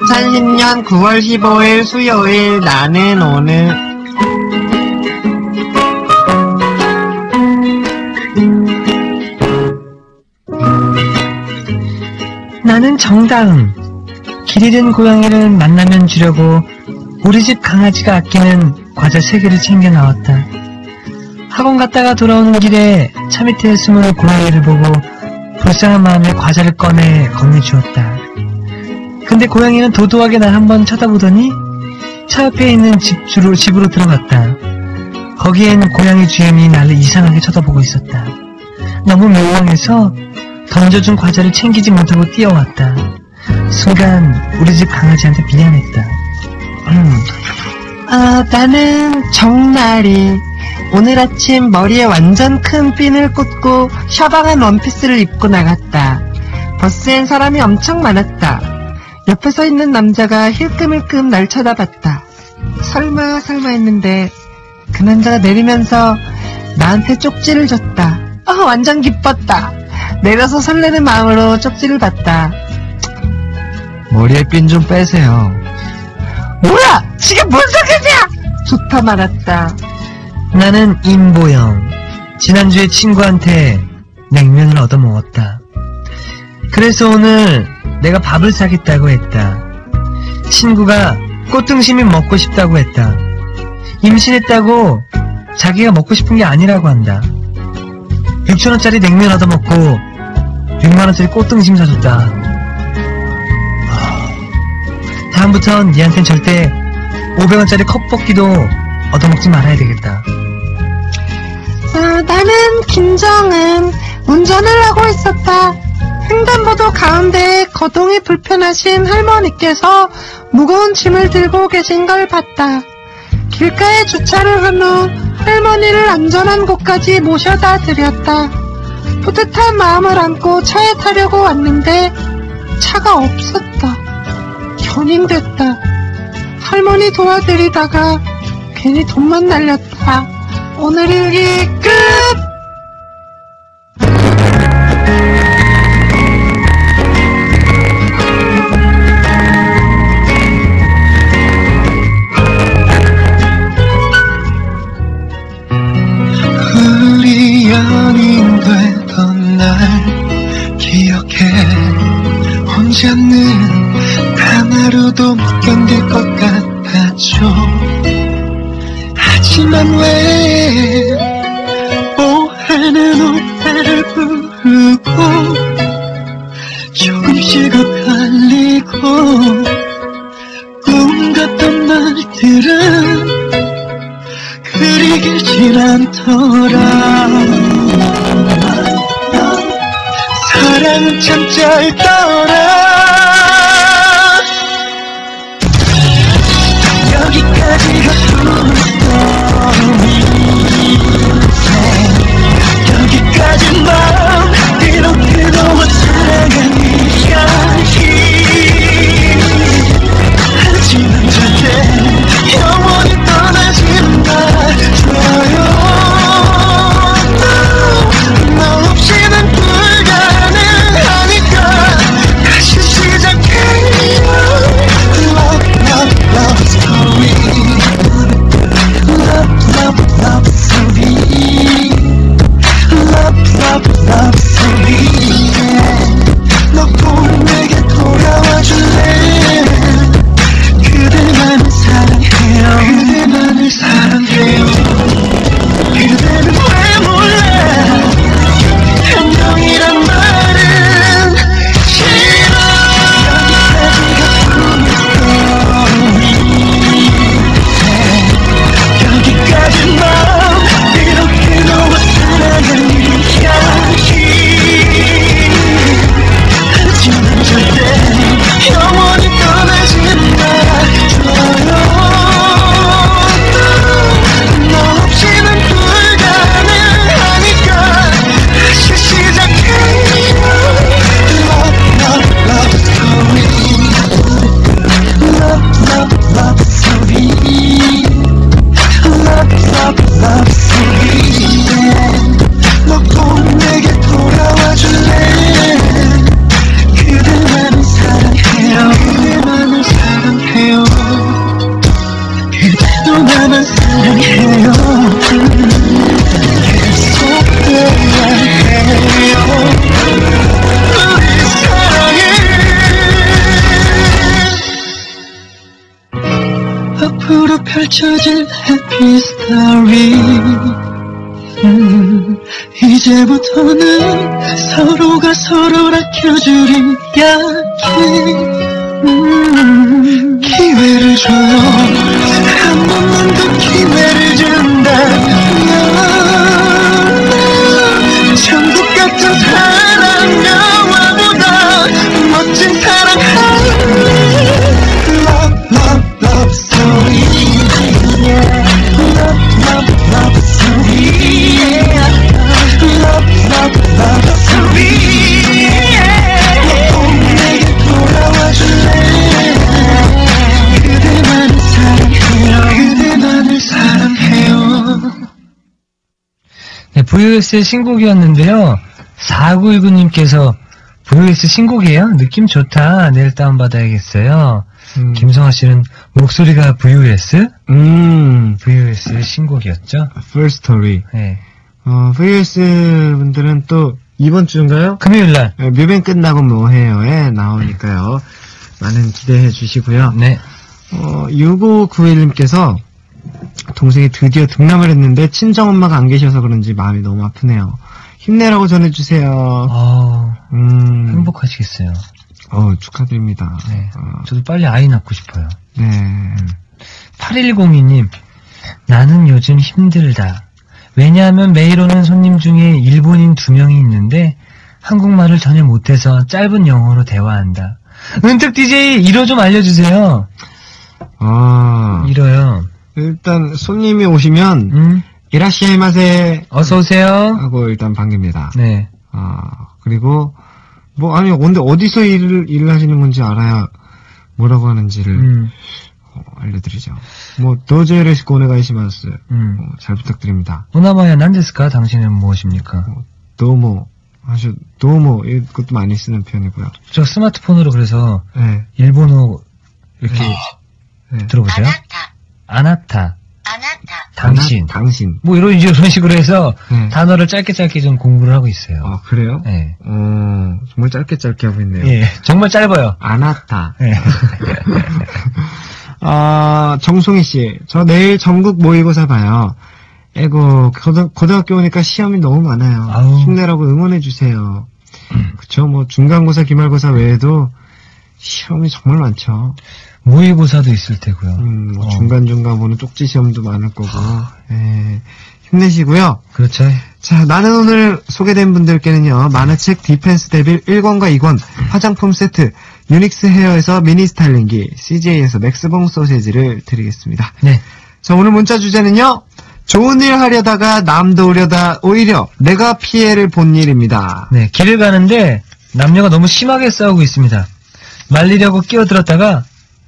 2010년 9월 15일 수요일 나는 오늘 나는 정다은. 길 잃은 고양이를 만나면 주려고 우리 집 강아지가 아끼는 과자 3개를 챙겨 나왔다. 학원 갔다가 돌아오는 길에 차 밑에 숨은 고양이를 보고 불쌍한 마음에 과자를 꺼내 건네주었다. 근데 고양이는 도도하게 날 한번 쳐다보더니 차 옆에 있는 집으로 들어갔다. 거기엔 고양이 주인이 나를 이상하게 쳐다보고 있었다. 너무 묘망해서 던져준 과자를 챙기지 못하고 뛰어왔다. 순간 우리 집 강아지한테 미안했다. 나는 정나리. 오늘 아침 머리에 완전 큰 핀을 꽂고 샤방한 원피스를 입고 나갔다. 버스엔 사람이 엄청 많았다. 옆에 서 있는 남자가 힐끔힐끔 날 쳐다봤다. 설마 했는데 그 남자가 내리면서 나한테 쪽지를 줬다. 완전 기뻤다. 내려서 설레는 마음으로 쪽지를 봤다. 머리에 핀 좀 빼세요. 뭐야! 지금 뭔 소리냐! 좋다 말았다. 나는 임보영. 지난주에 친구한테 냉면을 얻어먹었다. 그래서 오늘 내가 밥을 사겠다고 했다. 친구가 꽃등심이 먹고 싶다고 했다. 임신했다고 자기가 먹고 싶은 게 아니라고 한다. 6,000원짜리 냉면 얻어먹고 6만원짜리 꽃등심 사줬다. 다음부턴 니한텐 절대 500원짜리 컵볶이도 얻어먹지 말아야 되겠다. 나는 김정은. 운전을 하고 있었다. 횡단보도 가운데 거동이 불편하신 할머니께서 무거운 짐을 들고 계신 걸 봤다. 길가에 주차를 한 후 할머니를 안전한 곳까지 모셔다 드렸다. 뿌듯한 마음을 안고 차에 타려고 왔는데 차가 없었다. 견인됐다. 할머니 도와드리다가 괜히 돈만 날렸다. 오늘 일기 끝! 우리 연인 되던 날 기억해. 혼자는 단 하루도 못 견딜 것 같았죠. 하지만 왜 오해는 오해를 부르고 조금씩 엇갈리고 꿈 같던 날들은 그리 길진 않더라. 사랑은 참 짧더라. 여기까지가 여기까지 마음 이렇게 너무 사랑한 이야기. 하지만 절대 영원히 떠나지는 마줘요. 너 없이는 불가능하니까 다시 앞으로 펼쳐질 해피 스토리. 이제부터는 서로가 서로를 아껴주리 약해. 기회를 줘요. 한 번만 더 기회를 준다면 천국 같은 사랑 영화보다 멋진 사랑 Love, love, love story. Love, love, love story. Love, love, love story. 꼭 내게 돌아와 줄래. 그대만을 사랑해요. 그대만을 사랑해요. 네, VOS의 신곡이었는데요. 4919님께서 VOS 신곡이에요? 느낌 좋다. 내일 다운받아야겠어요. 김성아 씨는 목소리가 VOS? VOS의 신곡이었죠? First Story. 네. VS 분들은 또 이번 주인가요? 금요일날. 뮤뱅 끝나고 뭐 해요에 나오니까요. 많은 기대해 주시고요. 네. 6591님께서 동생이 드디어 등남을 했는데 친정엄마가 안 계셔서 그런지 마음이 너무 아프네요. 힘내라고 전해주세요. 행복하시겠어요. 축하드립니다. 네. 저도 빨리 아이 낳고 싶어요. 네. 8102님, 나는 요즘 힘들다. 왜냐하면 매일 오는 손님 중에 일본인 2명이 있는데 한국말을 전혀 못해서 짧은 영어로 대화한다. 은택 DJ 1호 좀 알려주세요. 이러요. 일단 손님이 오시면 이라시마세 어서 오세요 하고 일단 반깁니다. 네. 그리고 근데 어디서 일을 하시는 건지 알아야 뭐라고 하는지를 알려드리죠. 도저요레시코 오네가이시마스. 잘 부탁드립니다. 오나마야 난데스까? 당신은 무엇입니까? 도모 이것도 많이 쓰는 표현이고요. 저 스마트폰으로 그래서 네. 일본어 이렇게 들어보세요. 아나타. 당신. 뭐 이런 식으로 해서 단어를 짧게 좀 공부를 하고 있어요. 그래요? 네. 정말 짧게 하고 있네요. 예, 정말 짧아요. 아나타. 네. 정송희 씨, 저 내일 전국 모의고사 봐요. 고등학교 오니까 시험이 너무 많아요. 힘내라고 응원해주세요. 그쵸, 중간고사, 기말고사 외에도 시험이 정말 많죠. 모의고사도 있을 테고요. 중간중간 보는 쪽지 시험도 많을 거고. 힘내시고요. 그렇죠. 자, 나는 오늘 소개된 분들께는요, 만화책 디펜스 데빌 1권과 2권, 화장품 세트, 유닉스 헤어에서 미니 스타일링기, CJ에서 맥스봉 소세지를 드리겠습니다. 네. 자, 오늘 문자 주제는요, 좋은 일 하려다가 남 도우려다 오히려 내가 피해를 본 일입니다. 네, 길을 가는데 남녀가 너무 심하게 싸우고 있습니다. 말리려고 끼어들었다가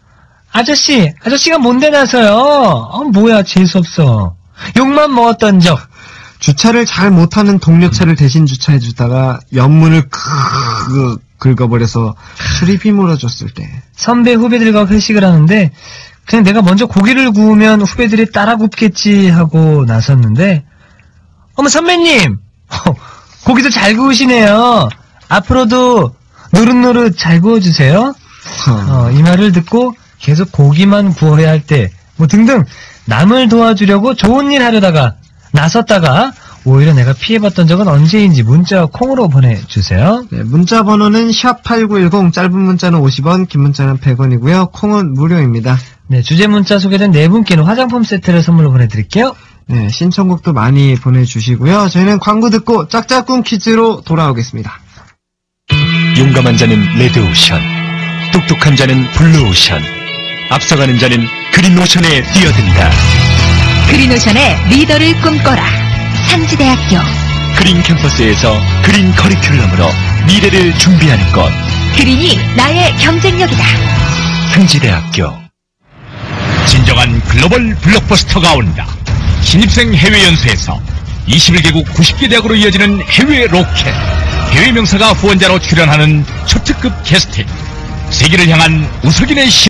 아저씨가 뭔데 나서요? 뭐야, 재수없어. 욕만 먹었던 적. 주차를 잘 못하는 동료차를 대신 주차해주다가 옆문을 긁어버려서 수리비 물어줬을 때. 선배 후배들과 회식을 하는데 그냥 내가 먼저 고기를 구우면 후배들이 따라 굽겠지 하고 나섰는데, 어머 선배님, 고기도 잘 구우시네요. 앞으로도 노릇노릇 잘 구워주세요. 이 말을 듣고 계속 고기만 구워야 할 때, 등등 남을 도와주려고 좋은 일 하려다가 나섰다가 오히려 내가 피해봤던 적은 언제인지 문자 콩으로 보내주세요. 네, 문자 번호는 샵8910, 짧은 문자는 50원, 긴 문자는 100원이고요. 콩은 무료입니다. 네, 주제 문자 소개된 4분께는 화장품 세트를 선물로 보내드릴게요. 네, 신청곡도 많이 보내주시고요. 저희는 광고 듣고 짝짝꿍 퀴즈로 돌아오겠습니다. 용감한 자는 레드오션, 똑똑한 자는 블루오션, 앞서가는 자는 그린오션에 뛰어든다. 그린오션의 리더를 꿈꿔라. 상지대학교. 그린 캠퍼스에서 그린 커리큘럼으로 미래를 준비하는 곳. 그린이 나의 경쟁력이다. 상지대학교. 진정한 글로벌 블록버스터가 온다. 신입생 해외연수에서 21개국 90개 대학으로 이어지는 해외 로켓. 해외 명사가 후원자로 출연하는 초특급 캐스팅. 세계를 향한 우석인의